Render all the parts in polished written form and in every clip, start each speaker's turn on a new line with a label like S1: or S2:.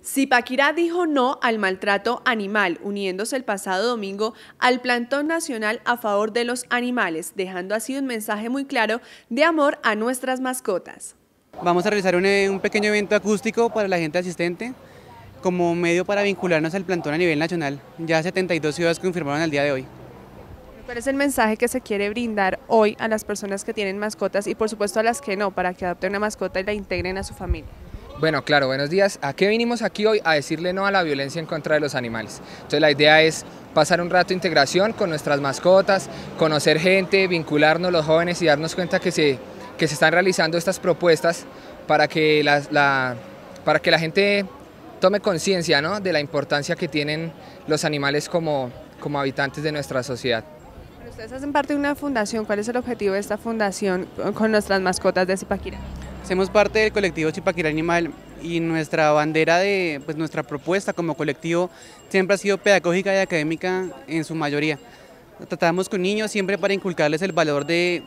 S1: Zipaquirá dijo no al maltrato animal, uniéndose el pasado domingo al Plantón Nacional a favor de los animales, dejando así un mensaje muy claro de amor a nuestras mascotas.
S2: Vamos a realizar un pequeño evento acústico para la gente asistente como medio para vincularnos al plantón a nivel nacional. Ya 72 ciudades confirmaron al día de hoy.
S1: ¿Cuál es el mensaje que se quiere brindar hoy a las personas que tienen mascotas y por supuesto a las que no, para que adopten una mascota y la integren a su familia?
S3: Bueno, claro, buenos días. ¿A qué vinimos aquí hoy? A decirle no a la violencia en contra de los animales. Entonces la idea es pasar un rato de integración con nuestras mascotas, conocer gente, vincularnos los jóvenes y darnos cuenta que se están realizando estas propuestas para que para que la gente tome conciencia, ¿no?, de la importancia que tienen los animales como habitantes de nuestra sociedad.
S1: Ustedes hacen parte de una fundación. ¿Cuál es el objetivo de esta fundación con nuestras mascotas de Zipaquirá?
S2: Hacemos parte del colectivo Zipaquirá Animal y nuestra bandera nuestra propuesta como colectivo siempre ha sido pedagógica y académica en su mayoría. Tratamos con niños siempre para inculcarles el valor de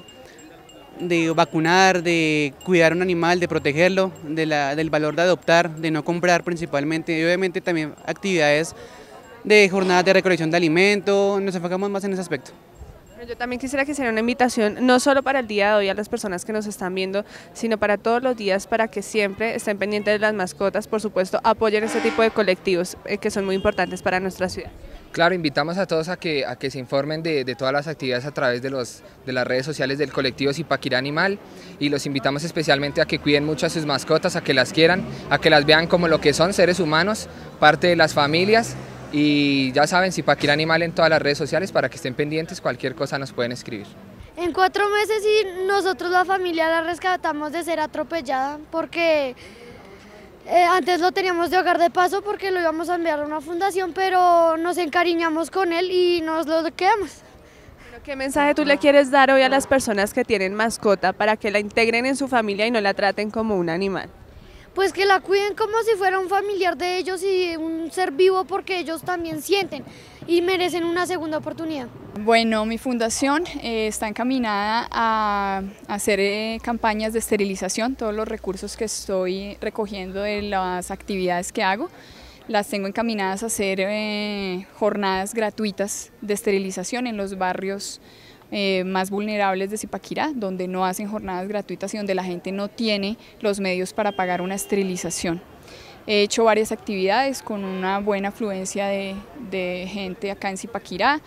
S2: vacunar, de cuidar un animal, de protegerlo, del valor de adoptar, de no comprar principalmente, y obviamente también actividades de jornadas de recolección de alimento. Nos enfocamos más en ese aspecto.
S1: Yo también quisiera que hiciera una invitación, no solo para el día de hoy a las personas que nos están viendo, sino para todos los días, para que siempre estén pendientes de las mascotas, por supuesto, apoyen este tipo de colectivos que son muy importantes para nuestra ciudad.
S3: Claro, invitamos a todos a que se informen de todas las actividades a través de las redes sociales del colectivo Zipaquirá Animal, y los invitamos especialmente a que cuiden mucho a sus mascotas, a que las quieran, a que las vean como lo que son, seres humanos, parte de las familias. Y ya saben, Zipaquirá Animal en todas las redes sociales para que estén pendientes, cualquier cosa nos pueden escribir.
S4: En 4 meses y nosotros la familia la rescatamos de ser atropellada porque antes lo teníamos de hogar de paso porque lo íbamos a enviar a una fundación, pero nos encariñamos con él y nos lo quedamos.
S1: ¿Qué mensaje tú le quieres dar hoy a las personas que tienen mascota para que la integren en su familia y no la traten como un animal?
S4: Pues que la cuiden como si fuera un familiar de ellos y un ser vivo, porque ellos también sienten y merecen una segunda oportunidad.
S5: Bueno, mi fundación está encaminada a hacer campañas de esterilización. Todos los recursos que estoy recogiendo de las actividades que hago, las tengo encaminadas a hacer jornadas gratuitas de esterilización en los barrios más vulnerables de Zipaquirá, donde no hacen jornadas gratuitas y donde la gente no tiene los medios para pagar una esterilización. He hecho varias actividades con una buena afluencia de gente acá en Zipaquirá.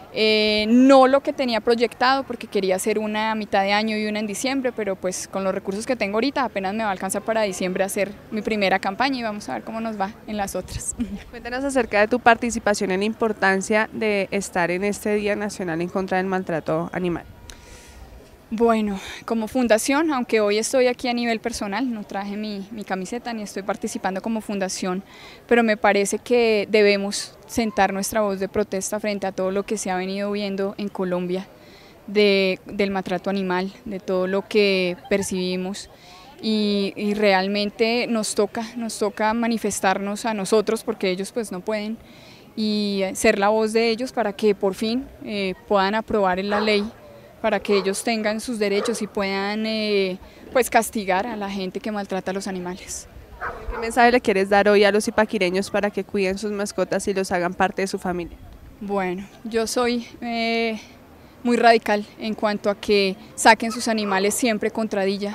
S5: No lo que tenía proyectado, porque quería hacer una a mitad de año y una en diciembre, pero pues con los recursos que tengo ahorita apenas me va a alcanzar para diciembre hacer mi primera campaña y vamos a ver cómo nos va en las otras.
S1: Cuéntanos acerca de tu participación en la importancia de estar en este Día Nacional en contra del maltrato animal.
S5: Bueno, como fundación, aunque hoy estoy aquí a nivel personal, no traje mi camiseta ni estoy participando como fundación, pero me parece que debemos sentar nuestra voz de protesta frente a todo lo que se ha venido viendo en Colombia del maltrato animal, de todo lo que percibimos, y realmente nos toca manifestarnos a nosotros, porque ellos pues no pueden, y ser la voz de ellos para que por fin puedan aprobar la ley, para que ellos tengan sus derechos y puedan pues castigar a la gente que maltrata a los animales.
S1: ¿Qué mensaje le quieres dar hoy a los zipaquireños para que cuiden sus mascotas y los hagan parte de su familia?
S5: Bueno, yo soy muy radical en cuanto a que saquen sus animales siempre con tradilla,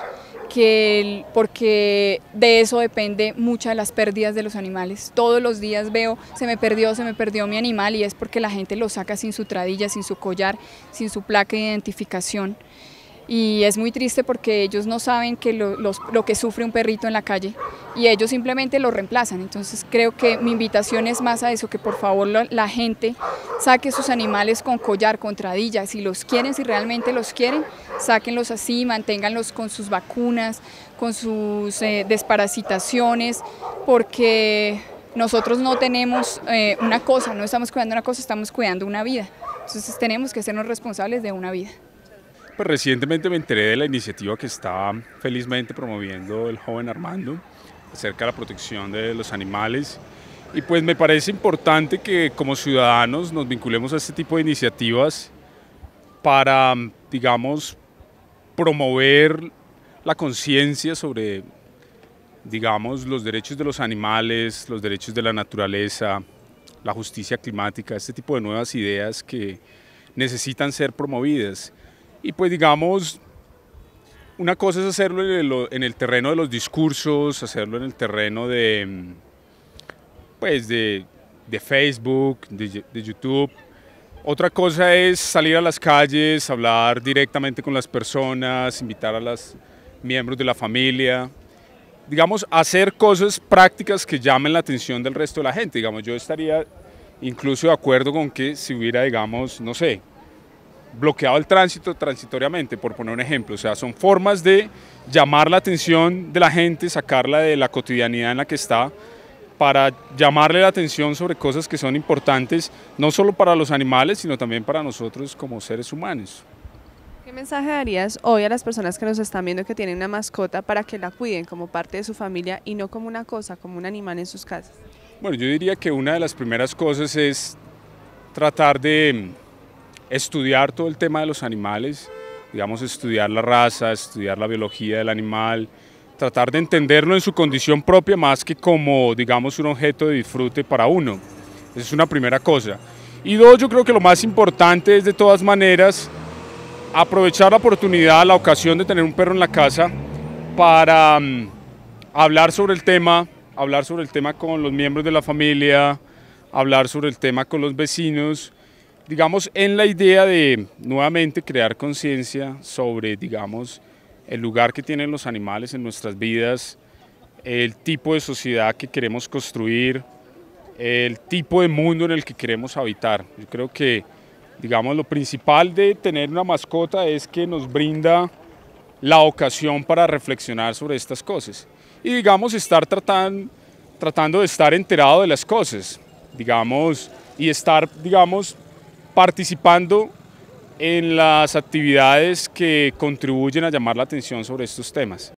S5: porque de eso depende muchas de las pérdidas de los animales. Todos los días veo, se me perdió mi animal, y es porque la gente lo saca sin su tradilla, sin su collar, sin su placa de identificación. Y es muy triste porque ellos no saben que lo que sufre un perrito en la calle, y ellos simplemente lo reemplazan. Entonces creo que mi invitación es más a eso, que por favor la gente saque sus animales con collar, con tradilla. Si los quieren, si realmente los quieren, sáquenlos así, manténganlos con sus vacunas, con sus desparasitaciones, porque nosotros no tenemos una cosa, no estamos cuidando una cosa, estamos cuidando una vida. Entonces tenemos que hacernos responsables de una vida.
S6: Pues recientemente me enteré de la iniciativa que está felizmente promoviendo el joven Armando acerca de la protección de los animales, y pues me parece importante que como ciudadanos nos vinculemos a este tipo de iniciativas para, digamos, promover la conciencia sobre digamos, los derechos de los animales, los derechos de la naturaleza, la justicia climática, este tipo de nuevas ideas que necesitan ser promovidas. Y pues digamos, una cosa es hacerlo en el terreno de los discursos, hacerlo en el terreno de, pues de Facebook, de YouTube. Otra cosa es salir a las calles, hablar directamente con las personas, invitar a los miembros de la familia. Digamos, hacer cosas prácticas que llamen la atención del resto de la gente. Digamos, yo estaría incluso de acuerdo con que si hubiera, digamos, no sé, bloqueado el tránsito transitoriamente, por poner un ejemplo. O sea, son formas de llamar la atención de la gente, sacarla de la cotidianidad en la que está, para llamarle la atención sobre cosas que son importantes, no solo para los animales, sino también para nosotros como seres humanos.
S1: ¿Qué mensaje darías hoy a las personas que nos están viendo que tienen una mascota para que la cuiden como parte de su familia y no como una cosa, como un animal en sus casas?
S6: Bueno, yo diría que una de las primeras cosas es tratar de estudiar todo el tema de los animales, digamos, estudiar la raza, estudiar la biología del animal, tratar de entenderlo en su condición propia más que como, digamos, un objeto de disfrute para uno. Esa es una primera cosa. Y dos, yo creo que lo más importante es de todas maneras aprovechar la oportunidad, la ocasión de tener un perro en la casa para hablar sobre el tema con los miembros de la familia, hablar sobre el tema con los vecinos, digamos, en la idea de nuevamente crear conciencia sobre, digamos, el lugar que tienen los animales en nuestras vidas, el tipo de sociedad que queremos construir, el tipo de mundo en el que queremos habitar. Yo creo que, digamos, lo principal de tener una mascota es que nos brinda la ocasión para reflexionar sobre estas cosas y, digamos, estar tratando de estar enterado de las cosas, digamos, y estar, digamos, participando en las actividades que contribuyen a llamar la atención sobre estos temas.